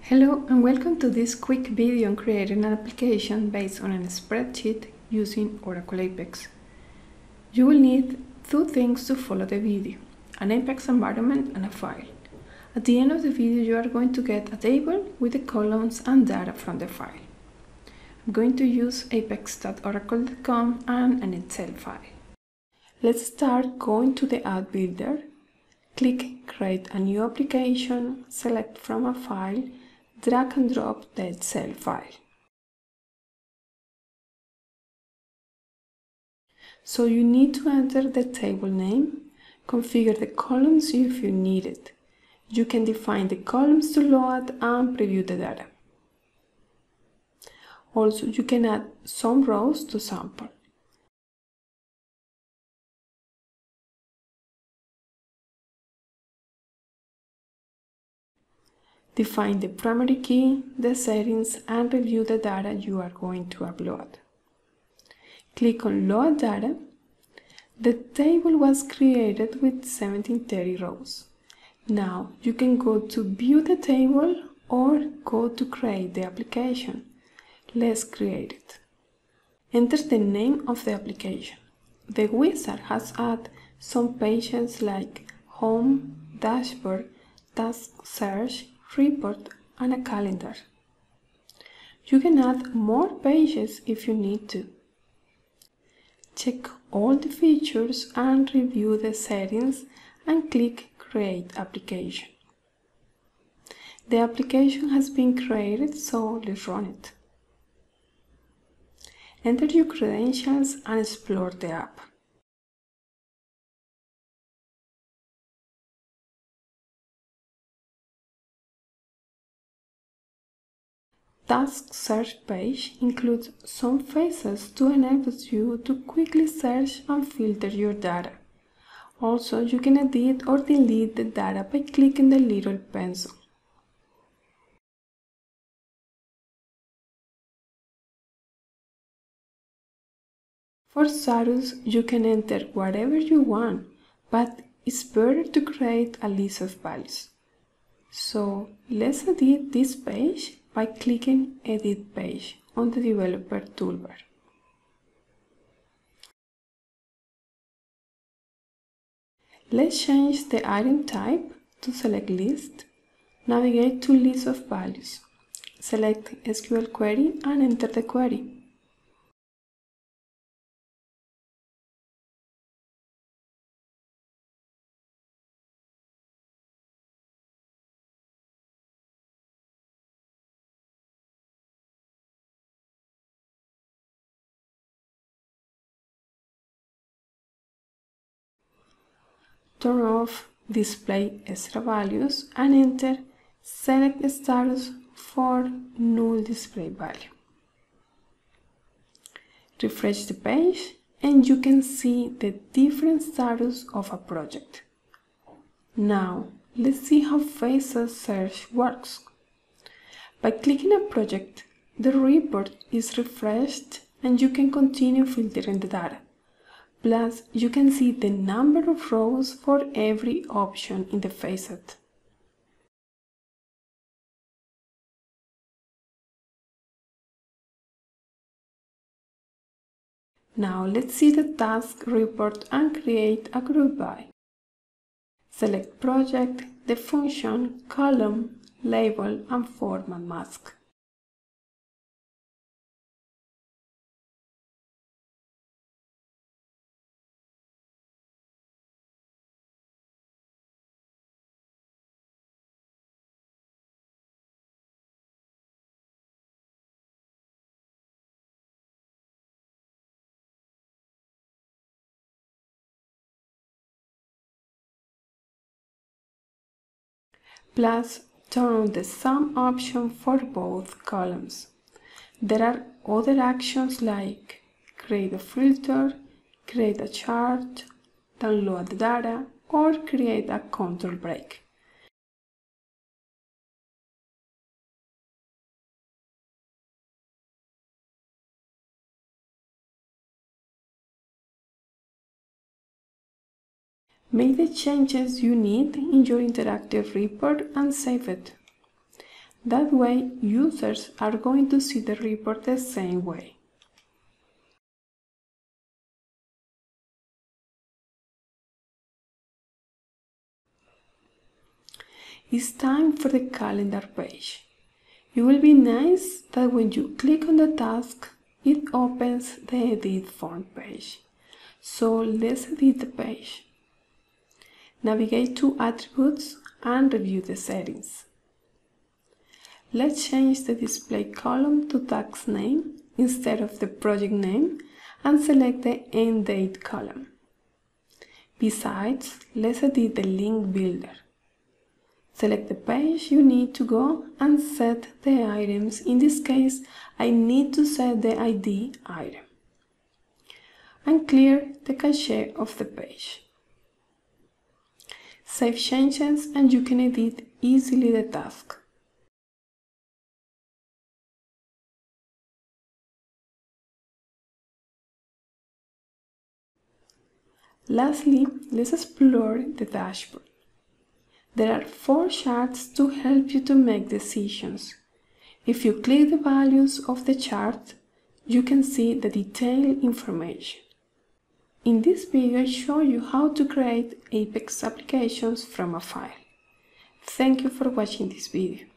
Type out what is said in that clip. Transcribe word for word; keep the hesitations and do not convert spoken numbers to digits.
Hello and welcome to this quick video on creating an application based on a spreadsheet using Oracle Apex. You will need two things to follow the video, an Apex environment and a file. At the end of the video you are going to get a table with the columns and data from the file. I'm going to use apex dot oracle dot com and an Excel file. Let's start going to the App Builder, click Create a new application, select from a file, drag and drop the Excel file. So you need to enter the table name, configure the columns if you need it. You can define the columns to load and preview the data. Also, you can add some rows to sample. Define the primary key, the settings, and review the data you are going to upload. Click on Load Data. The table was created with seventeen thirty rows. Now you can go to View the table or go to Create the application. Let's create it. Enter the name of the application. The wizard has added some pages like Home, Dashboard, Task Search, Report, and a calendar. You can add more pages if you need to. Check all the features and review the settings and click Create Application. The application has been created, so let's run it. Enter your credentials and explore the app. Task Search page includes some phases to enable you to quickly search and filter your data. Also, you can edit or delete the data by clicking the little pencil. For status, you can enter whatever you want, but it's better to create a list of values. So let's edit this page by clicking Edit Page on the Developer toolbar. Let's change the item type to Select List. Navigate to List of Values. Select S Q L Query and enter the query. Turn off Display Extra Values and enter Select Status for Null Display Value. Refresh the page and you can see the different status of a project. Now, let's see how Phases Search works. By clicking a project, the report is refreshed and you can continue filtering the data. Plus, you can see the number of rows for every option in the facet. Now let's see the task report and create a group by. Select project, the function, column, label, and format mask. Plus, turn on the sum option for both columns. There are other actions like create a filter, create a chart, download the data, or create a control break. Make the changes you need in your interactive report and save it. That way, users are going to see the report the same way. It's time for the calendar page. It will be nice that when you click on the task, it opens the Edit Form page. So let's edit the page. Navigate to Attributes and review the settings. Let's change the display column to task name instead of the project name and select the end date column. Besides, let's edit the link builder. Select the page you need to go and set the items. In this case, I need to set the I D item. And clear the cache of the page. Save changes and you can edit easily the task. Lastly, let's explore the dashboard. There are four charts to help you to make decisions. If you click the values of the chart, you can see the detailed information. In this video, I show you how to create Apex applications from a file. Thank you for watching this video.